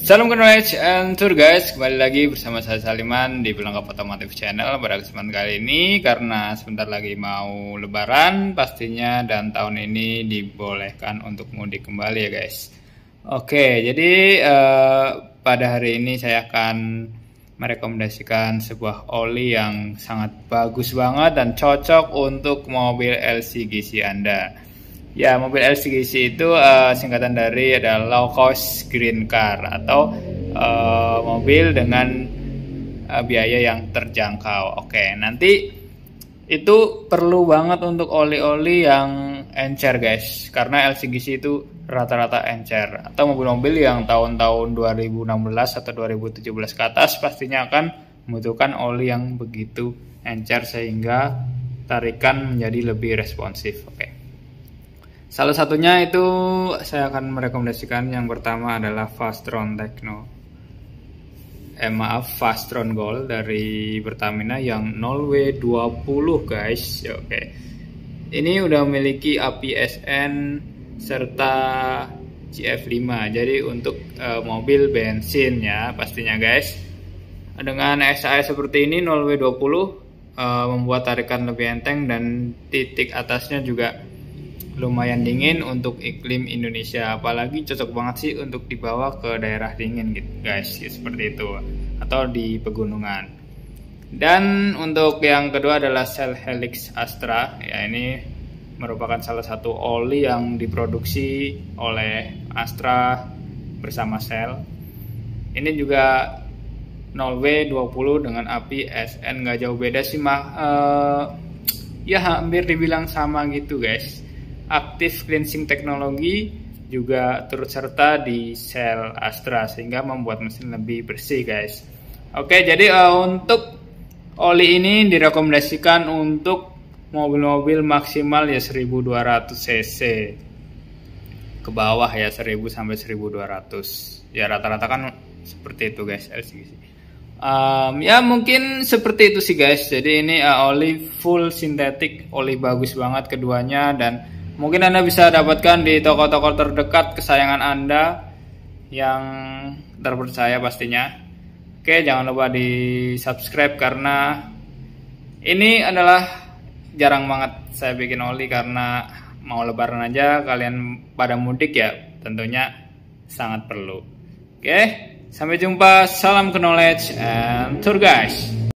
Salam knowledge and tour guys, kembali lagi bersama saya Saliman di Pelengkap Otomotif Channel. Pada kesempatan kali ini karena sebentar lagi mau lebaran pastinya, dan tahun ini dibolehkan untuk mudik kembali ya guys. Oke, jadi pada hari ini saya akan merekomendasikan sebuah oli yang sangat bagus banget dan cocok untuk mobil LCGC Anda. Ya, mobil LCGC itu singkatan dari adalah low cost green car atau mobil dengan biaya yang terjangkau. Oke, nanti itu perlu banget untuk oli-oli yang encer guys, karena LCGC itu rata-rata encer, atau mobil-mobil yang tahun-tahun 2016 atau 2017 ke atas pastinya akan membutuhkan oli yang begitu encer sehingga tarikan menjadi lebih responsif. Oke. Salah satunya itu saya akan merekomendasikan yang pertama adalah Fastron Tekno. Fastron Gold dari Pertamina yang 0W20 guys. Oke. Ini udah memiliki APSN serta GF5. Jadi untuk mobil bensin ya pastinya guys. Dengan SAE seperti ini 0W20 membuat tarikan lebih enteng dan titik atasnya juga lumayan dingin untuk iklim Indonesia, apalagi cocok banget sih untuk dibawa ke daerah dingin gitu guys, seperti itu, atau di pegunungan. Dan untuk yang kedua adalah Shell Helix Astra. Ya, ini merupakan salah satu oli yang diproduksi oleh Astra bersama Shell. Ini juga 0W20 dengan APSN, nggak jauh beda sih ya hampir dibilang sama gitu guys. Active cleansing teknologi juga turut serta di Shell Astra sehingga membuat mesin lebih bersih guys. Oke, jadi untuk oli ini direkomendasikan untuk mobil-mobil maksimal ya 1200 cc ke bawah ya, 1000 sampai 1200 ya, rata-rata kan seperti itu guys LCGC. Ya mungkin seperti itu sih guys. Jadi ini oli full sintetik, oli bagus banget keduanya, dan mungkin Anda bisa dapatkan di toko-toko terdekat kesayangan Anda yang terpercaya pastinya. Oke, jangan lupa di subscribe karena ini adalah jarang banget saya bikin oli, karena mau lebaran aja kalian pada mudik ya, tentunya sangat perlu. Oke, sampai jumpa, salam knowledge and tour guys.